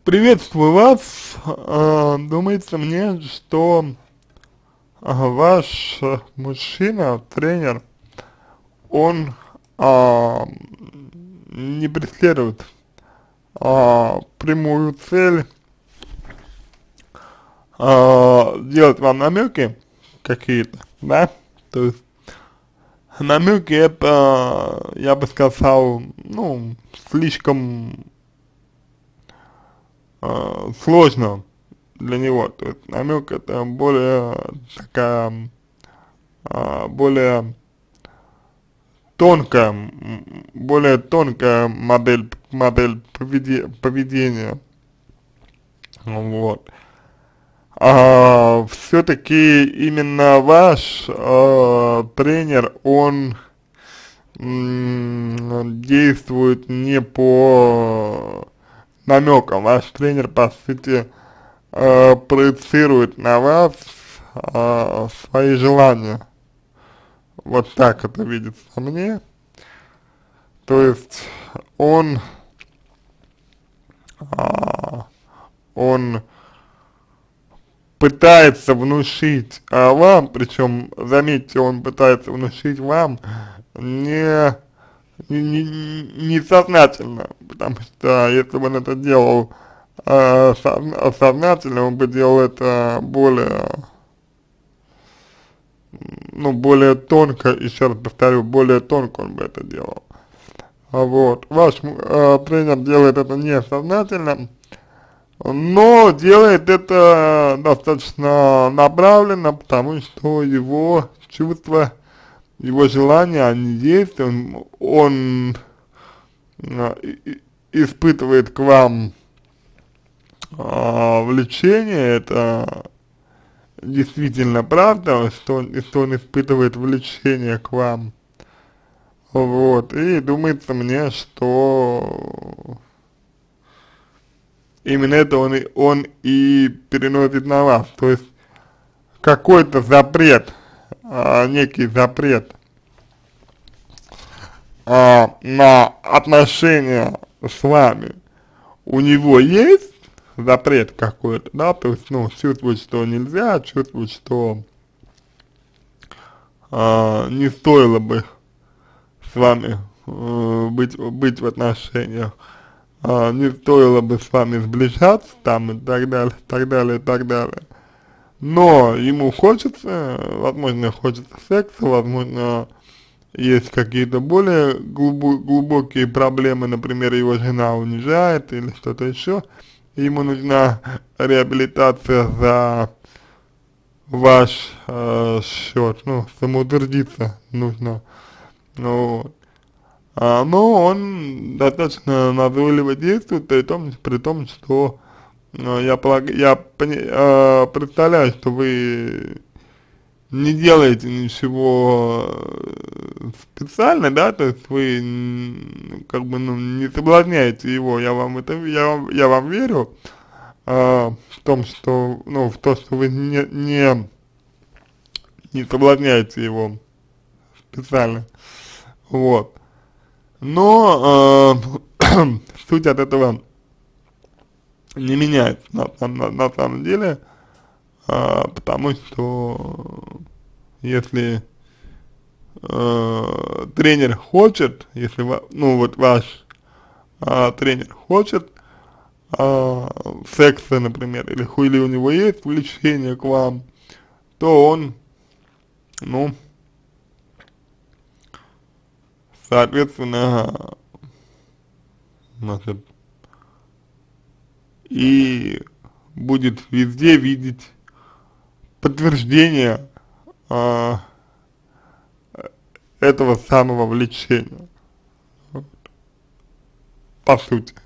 Приветствую вас. Думается мне, что ваш мужчина, тренер, он а, не преследует прямую цель делать вам намеки какие-то, да? То есть намеки это, я бы сказал, ну, слишком сложно для него. То есть намек это более такая, более тонкая, более тонкая модель поведения. Вот. Все-таки именно ваш тренер, он действует не по намекам. Ваш тренер, по сути, проецирует на вас свои желания. Вот так это видится мне. То есть он, а, он пытается внушить вам, причем, заметьте, он пытается внушить вам не, не сознательно, потому что если бы он это делал сознательно, он бы делал это более, ну, более тонко, еще раз повторю, более тонко он бы это делал. Вот. Ваш тренер делает это несознательно, но делает это достаточно направленно, потому что его чувства, его желания, они есть, он испытывает к вам влечение, это действительно правда, что он испытывает влечение к вам. Вот, и думается мне, что именно это он и переносит на вас, то есть какой-то запрет, некий запрет на отношения с вами у него есть, запрет какой-то, да, то есть, ну, чувствует, что нельзя, чувствует, что не стоило бы с вами быть в отношениях, не стоило бы с вами сближаться там и так далее, так далее, так далее. Но ему хочется, возможно, хочется секса, возможно, есть какие-то более глубокие проблемы, например, его жена унижает или что-то еще, ему нужна реабилитация за ваш счет, ну, самоутвердиться нужно, ну, вот. Но он достаточно назойливо действует, при том, что представляю, что вы не делаете ничего специально, да, то есть вы как бы, ну, не соблазняете его, я вам верю, в том, что, ну, в то, что вы не соблазняете его специально, вот. Но суть от этого не меняется на самом деле, потому что если тренер хочет, если, ну, вот ваш тренер хочет секса, например, или у него есть влечение к вам, то он, ну, соответственно, значит, и будет везде видеть подтверждение этого самого влечения, вот, по сути.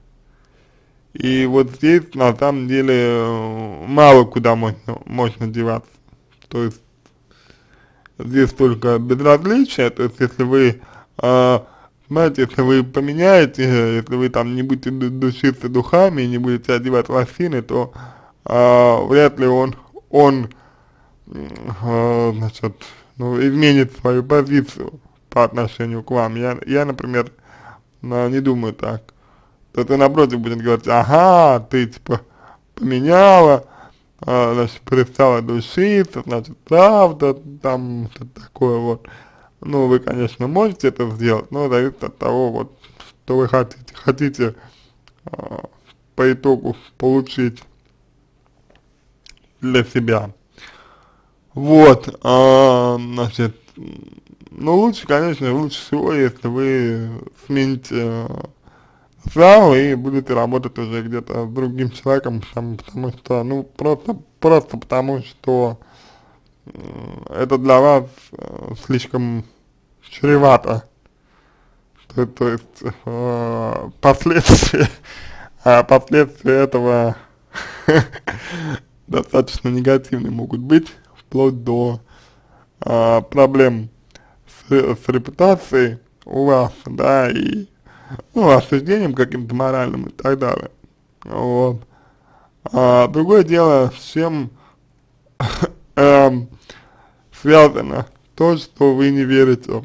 И вот здесь, на самом деле, мало куда можно деваться. То есть, здесь только безразличие, то есть, если вы, знаете, если вы поменяете, если вы там не будете душиться духами, не будете одевать лосины, то вряд ли он значит, ну, изменит свою позицию по отношению к вам. Я например, не думаю так. то ты напротив будет говорить: ага, ты типа поменяла, значит, перестала душиться, значит, правда, там, что-то такое вот. Ну, вы, конечно, можете это сделать, но зависит от того, вот, что вы хотите а, по итогу получить для себя. Вот, значит, ну, лучше, конечно, лучше всего, если вы смените зал и будете работать уже где-то с другим человеком, потому что, ну, просто потому что это для вас слишком чревато. То есть последствия этого достаточно негативные могут быть, вплоть до проблем с репутацией у вас, да, и, ну, осуждением каким-то моральным и так далее. Вот. Другое дело, с чем связано то, что вы не верите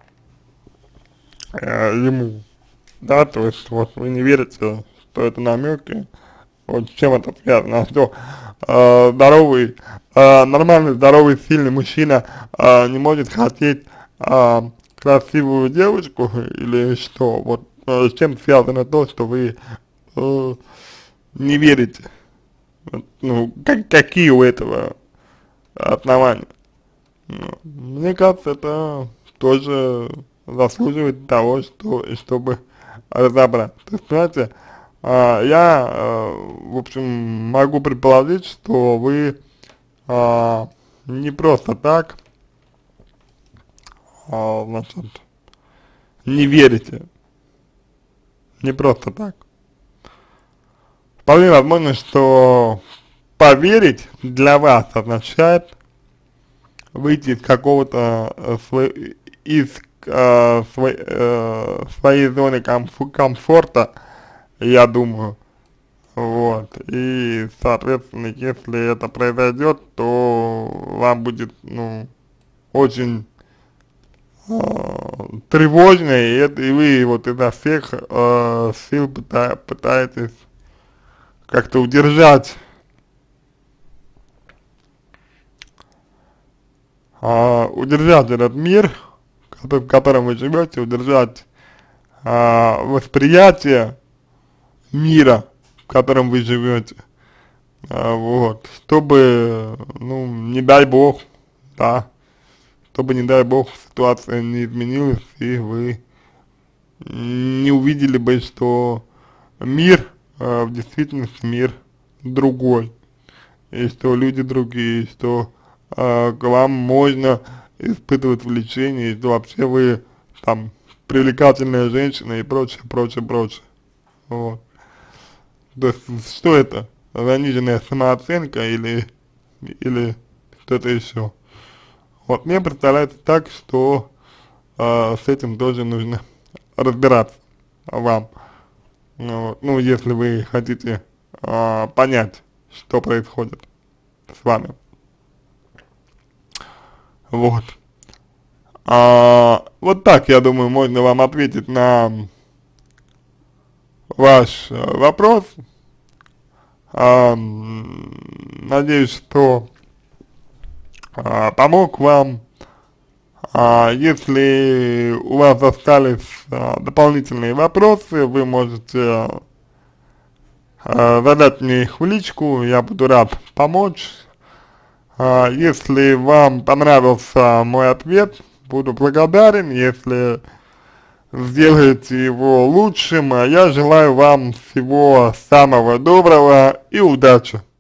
ему, да, то есть вот вы не верите, что это намеки, вот с чем это связано, что здоровый, нормальный, здоровый, сильный мужчина не может хотеть красивую девушку, или что, вот с чем связано то, что вы не верите, вот, ну, какие у этого основания? Ну, мне кажется, это тоже заслуживает того, чтобы разобрать. То есть, знаете, в общем, могу предположить, что вы не просто так, значит, не верите, не просто так. Вполне возможно, что поверить для вас означает выйти из какого-то своей зоны комфорта, я думаю, вот, и, соответственно, если это произойдет, то вам будет, ну, очень тревожно, и вы вот изо всех сил пытаетесь как-то удержать этот мир, в котором вы живете, удержать восприятие мира, в котором вы живете, вот, чтобы, ну, не дай бог, да, чтобы, не дай бог, ситуация не изменилась, и вы не увидели бы, что мир, в действительности мир другой, и что люди другие, и что к вам можно испытывать влечение, и что вообще вы там привлекательная женщина и прочее, прочее, прочее. Вот. То есть, что это? Заниженная самооценка или что-то еще? Вот мне представляется так, что с этим тоже нужно разбираться вам. Вот. Ну, если вы хотите понять, что происходит с вами. Вот. Вот так, я думаю, можно вам ответить на ваш вопрос. Надеюсь, что помог вам. Если у вас остались дополнительные вопросы, вы можете задать мне их в личку, я буду рад помочь. Если вам понравился мой ответ, буду благодарен, если сделаете его лучшим. Я желаю вам всего самого доброго и удачи.